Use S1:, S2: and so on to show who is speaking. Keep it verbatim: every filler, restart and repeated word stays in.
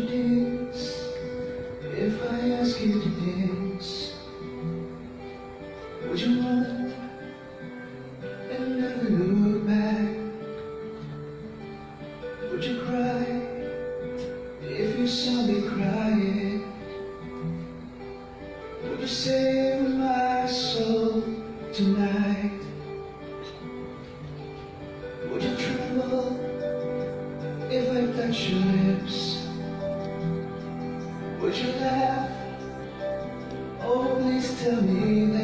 S1: you dance if I ask you to dance? Would you run and never look back? Would you cry if you saw me crying? Would you save my soul tonight? Would you tremble if I touch your lips? Would you laugh? Oh, please tell me that